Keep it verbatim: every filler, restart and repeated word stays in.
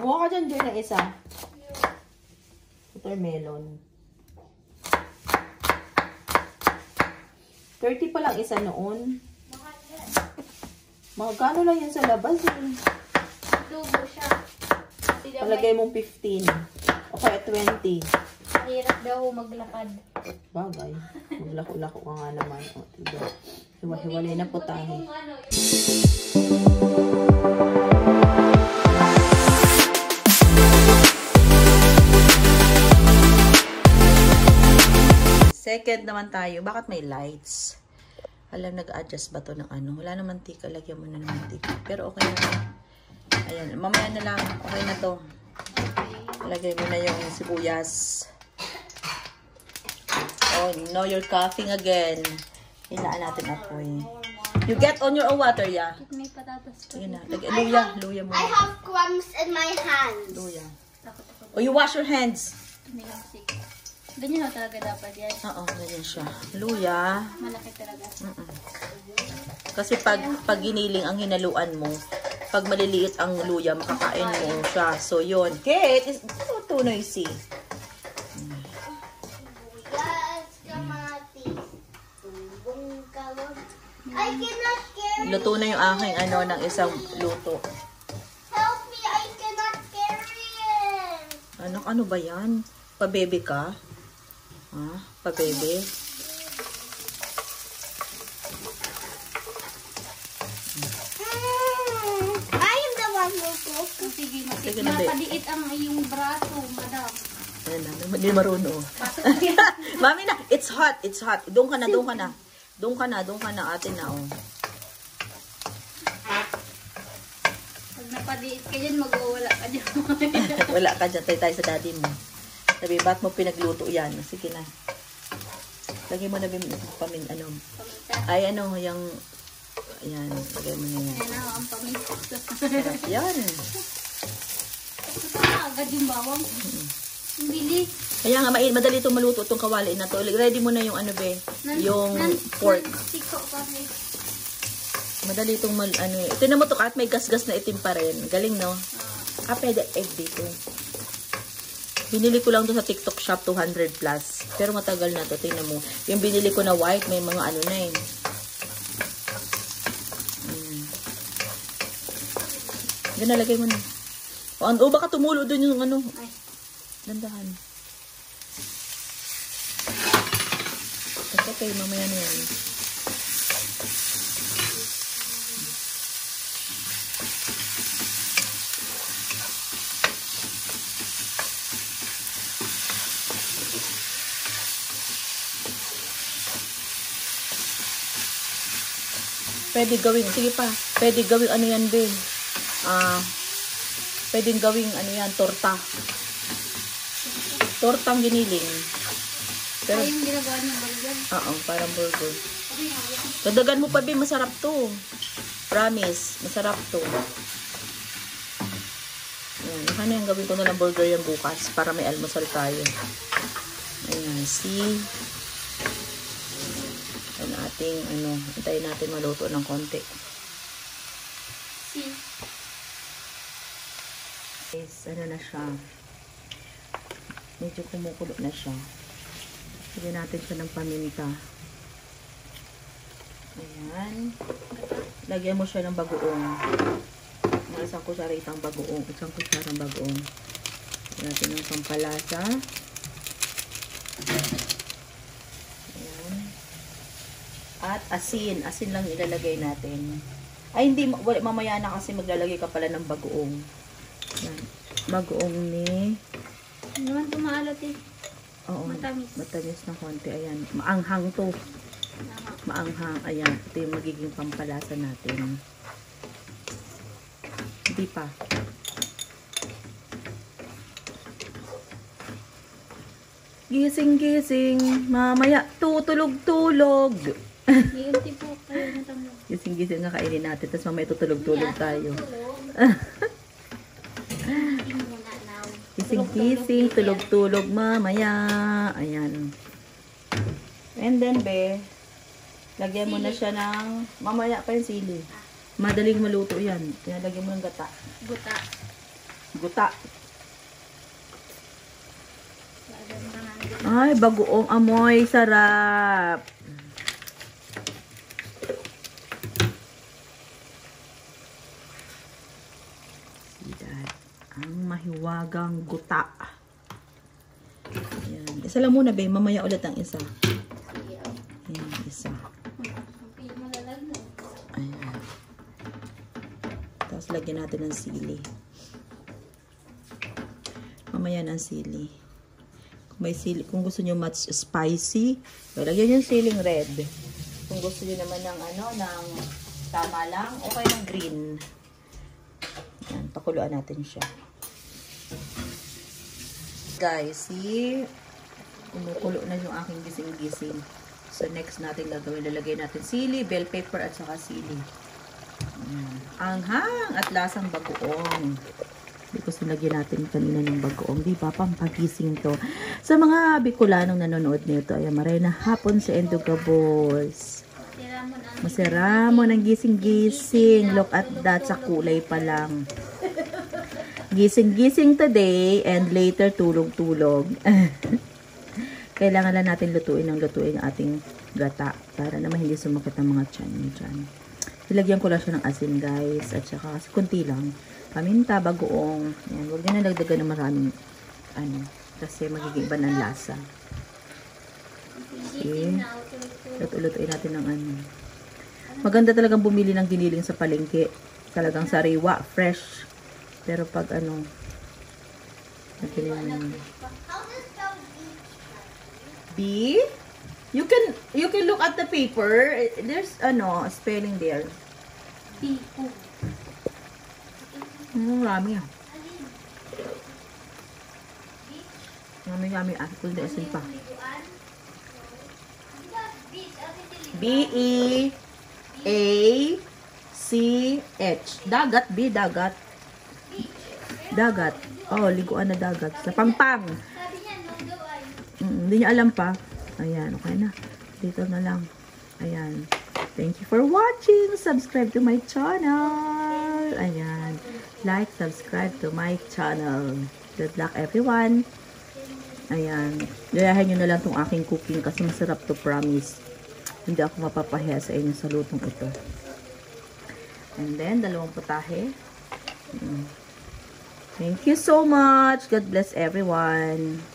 Kumuha ka dyan, Joy, ng isa. Watermelon. thirty pa lang isa noon. Magkano lang yan sa labas eh. Dugo siya. Palagay mong fifteen. O kaya twenty. Hirap daw maglakad. Bagay. Maglako-lako ka nga naman. O, tiga. Hiwa-hiwalay na po tayo. Second naman tayo. Bakit may lights? Alam, nag-adjust ba to ng ano? Wala naman tika. Lagyan mo na naman tika. Pero okay na to. Ayan. Mamaya na lang. Okay na to. Lagay mo na yung sibuyas. Oh, no, you're coughing again. Hinaan natin apoy. You get on your own water, yeah? May patatas pa. Sige na. Lagay, luya. Luya mo. I have crumbs in my hands. Luya. Takot ako. Oh, you wash your hands. Tumilansik. Ganyan na talaga dapat yan. Oo, ganyan siya. Luya. Malaki talaga. Mm -mm. Kasi pag, pag giniling ang hinaluan mo, pag maliliit ang luya, makakain mo siya. So, yun. Kate, is so too noisy. Yes, kamatis. Tumbong kalot. I cannot carry. Luto na yung aking ano ng isang luto. Help me, I cannot carry it. Ano, ano ba yan? Pabebe ka? Ha? Pabebe? Mm, I am the one who cook. Sige, Sige na, babe. napaliit ang iyong braso, madam. Ayan na, hindi marunong. Mami na, it's hot, it's hot. Doon ka na, doon ka na. Doon ka na, doon ka na, ate na, oh. Pag napaliit ka dyan, mag-uwala ka dyan. Wala ka dyan, tayo tayo sa daddy mo. Sabi, ba't mo pinagluto yan? Sige na. Lagay mo na bim, pamin, ano. Ay, ano, yung, ayan, lagay mo na yan. Ayan na, ang paminta. Sarap yan. Ito na, agad yung bawang. Ang bilis. Kaya nga, main, madali itong maluto, itong kawali na to. Ready mo na yung ano, be, yung pork. Siko kasi. Madali itong, mal, ano, ito na mo to, at may gas-gas na itim pa rin. Galing, no? Ah, pwede egg dito. Binili ko lang to sa TikTok shop, two hundred plus. Pero matagal na to, tingnan mo. Yung binili ko na white, may mga ano na eh. Mm. Yan, nalagay mo na. O, oh, baka tumulo dun yung ano. Ay. Dandahan. That's okay, mamaya na yan. Pwede gawing, sige pa, pwede gawing ano yan, be. Ah, pwedeng gawing ano yan, torta. Tortang giniling. Pero, Ay, yung ginagawa niya burger. oo, parang burger. Dadagan mo pa, be, masarap to. Promise, masarap to. Ayan, ano yung gawin ko na lang burger yung bukas para may almusal tayo. Ayan, see? Ang ating, ano, antayin natin maluto ng konti. See? Yes, ano na siya. Medyo kumukulo na siya. Lagyan natin siya ng paminta. Ayan. Lagyan mo siya ng bagoong. Mga isang kusaritang bagoong. Isang kusarang bagoong. Lagyan natin ng pampalasa. Ayan. At asin. Asin lang ilalagay natin. Ay, hindi. Mamaya na kasi maglalagay ka pala ng bagoong. Ayan. Bagoong ni... Hindi naman tumaalat eh. Oo. Matamis. Matamis na konti. Ayan. Maanghang to. Maanghang. Ayan. Ito yung magiging pampalasa natin. Hindi pa. Gising, gising. Mamaya, tutulog-tulog. Iyunti po kayo na tamo. Gising, gising nga kainin natin. Tapos mamaya tutulog-tulog tayo. Gising, gising. Tulog-tulog mamaya. Ayan. And then, be, lagyan mo na siya ng, mamaya pa yung sili. Madaling maluto yan. Kaya lagyan mo ng gata. Guta. Guta. Ay, bagoong amoy. Sarap. See that? Ang mahiwagang guta. Ayan. Isa lang muna, babe. Mamaya ulit ang isa. Ayan, isa. Ayan. Tapos lagyan natin ng sili. Mamaya ng sili. Kung may sili, kung gusto niyo much spicy, lagyan yung siling red. Kung gusto niyo naman ng ano, ng tama lang, okay ng green. Ayan, pakuluan natin siya. Guys, see? Kumukulo na yung aking gising-gising. So, next natin gagawin, lalagay natin sili, bell pepper, at saka sili. Ayan. Anghang at lasang bagoong. Because nilagyan natin kanina ng bagoong. Di ba? Pampagising to. Sa mga Bicolanong nanonood nito, ay maray na hapon sa Endogabos. Masaramo ng gising-gising. Look at that. Sa kulay pa lang. Gising-gising today and later tulog-tulog. Kailangan lang natin lutuin ng lutuin ang ating gata para naman hindi sumakit ang mga tiyan niyo dyan. Nilagyan ko lang siya ng asin, guys. At saka kunti lang. Paminta, bagoong. Ayan, huwag na nagdagan ng maraming ano, kasi magiging iba ng lasa. Okay. Luto-lutuin natin ng ano. Maganda talagang bumili ng giniling sa palengke. Talagang sariwa, fresh. Pero pag ano, natin B? You can, you can look at the paper. There's ano, spelling there. B. Mm, marami ah. Marami kami ah. Kung asin pa. B E A C H. Dagat, B. Dagat. Dagat. Oh, liguan na dagat. Sa Pampang. Mm, hindi niya alam pa. Ayan, okay na. Dito na lang. Ayan. Thank you for watching. Subscribe to my channel. Ayan. Like, subscribe to my channel. Good luck everyone. Ayan. Gayahin nyo na lang tong aking cooking kasi masarap to, promise. Hindi ako mapapahiya sa inyo sa lutong ito. And then, dalawang putahe. Mm. Thank you so much. God bless everyone.